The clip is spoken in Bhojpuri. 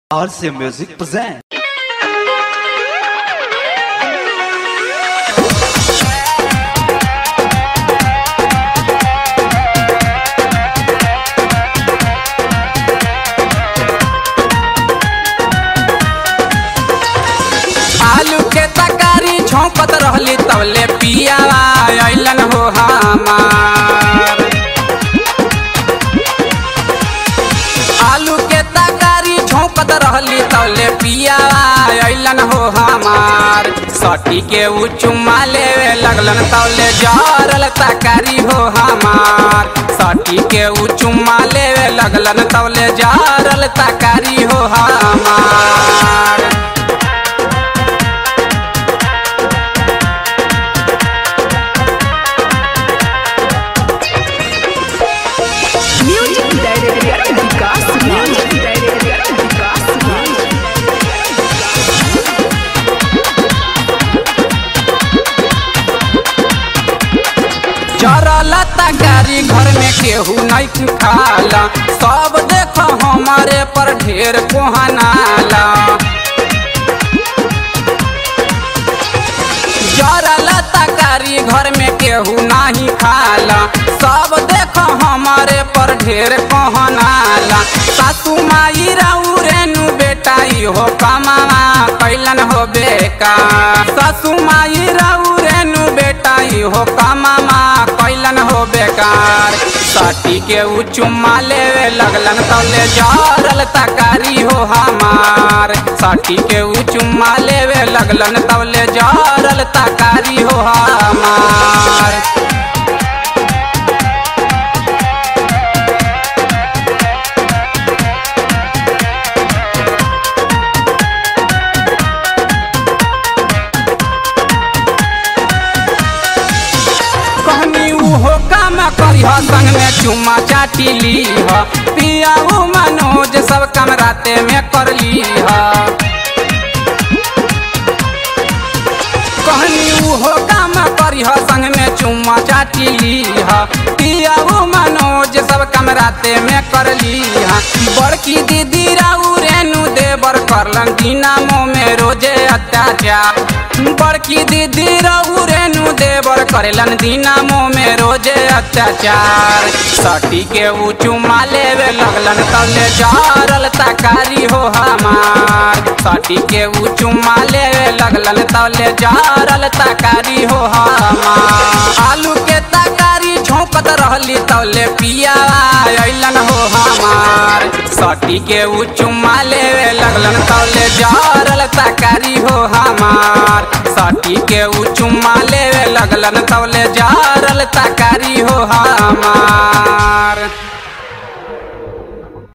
RC Music present. आलू के तकारी झोंकत रहली तवले पियावा अइलन हो हमार। आलू के तकारी झोंकत रहली तवले पियावा अइलन हो हमार। सटी के उ चुम्मा लेवे लगलन तवले जरल तकारी हो हमार। सटी के उ चुम्मा लेवे लगलन तवले जरल तकारी हो हमार। Music director Vikas music director Vikas जरल तकारी घर में केहू नहीं खाला, सब देखो हमारे पर ढेर कोहनाला। जरल तकारी घर में केहू नहीं खाला, सब देखो हमारे पर ढेर कोहनाला। सासू माई रेनु बेटाई हो कमावा कैलन हो बेका। सासू माई रेनु बेटाई हो कमावा कैलन हो बेकार। सटी के उ चुम्मा लेवे लगलन तौले जरल तकारी हो हमार। सटी के उ चुम्मा लेवे लगलन तौले जरल तकारी हो हमार। कहनी उहो काम करिह संग में चुम्मा चाटी लीह। पियाऊ मनोज सब काम राते में कर लीह। कहनी उहो काम करिह संग में चुम्मा चाटी लीह। पियाऊ मनोज सब काम राते में कर लीह। बड़की दीदी रेनु देवर करलन दिनामो में रोजे अत्याचार। बड़की दीदी रेनु देवर करेलन दिनामो में रोजे अत्याचार। सटी के उ चुम्मा लेवे लगलन तौले जरल तकारी हो हमार। सटी के उ चुम्मा लेवे लगलन तौले जरल तकारी हो हमार। आलू के तकारी झोंकत रहली तौले पियावा अइलन हो हमार। सटी के उ चुम्मा लेवे लगलन तौले जरल तकारी हो हमार। सटी के उ चुम्मा लेवे लगलन तौले जरल तकारी हो हमार।